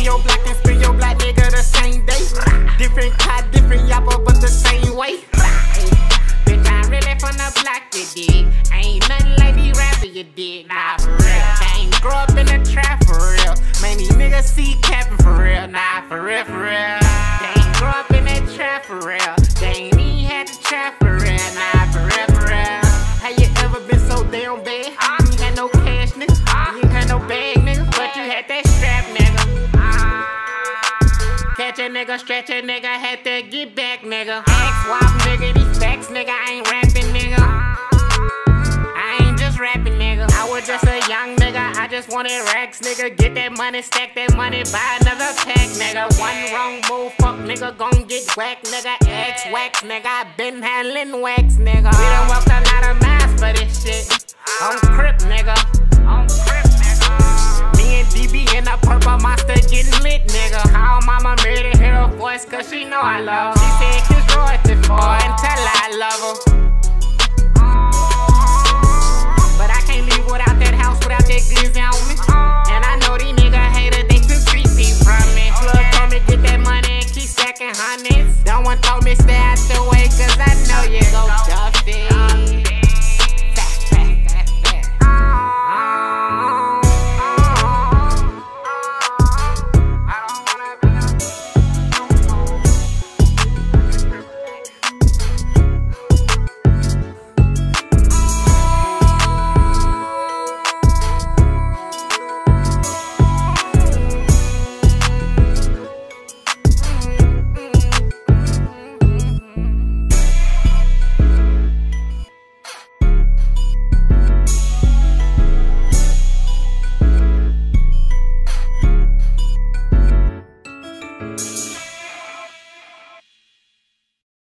your block and spin your block, nigga, the same day. Different car, different yapper, but the same way. Bitch, I'm really from the block, you dig. Ain't nothing like these rappers, you dig. Nah, for real. They ain't grow up in the trap, for real. Man, these niggas see capping, for real. Nah, for real, for real. They ain't grow up in that trap, for real. They ain't even had the trap, for real. Nah, for real, for real. Have you ever been so damn bad? You ain't had no cash, nigga. You ain't had no bag, nigga. But you had that strap, nigga. Catch a nigga, stretch a nigga, had to get back, nigga. Ask wop, nigga, these facts, nigga. I ain't rapping, nigga. I ain't just rapping, nigga. I was just a young nigga. I just wanted racks, nigga. Get that money, stack that money, buy another pack, nigga. One wrong move, fuck, nigga, gon' get whacked, nigga. X wax, nigga. I been handling wax, nigga. We done walked a lot of miles for this shit. On Crip, nigga. On Crip, nigga. Me and DB in a purple monster getting lit, nigga. Call mama, made her hear her voice, cause she know I love her.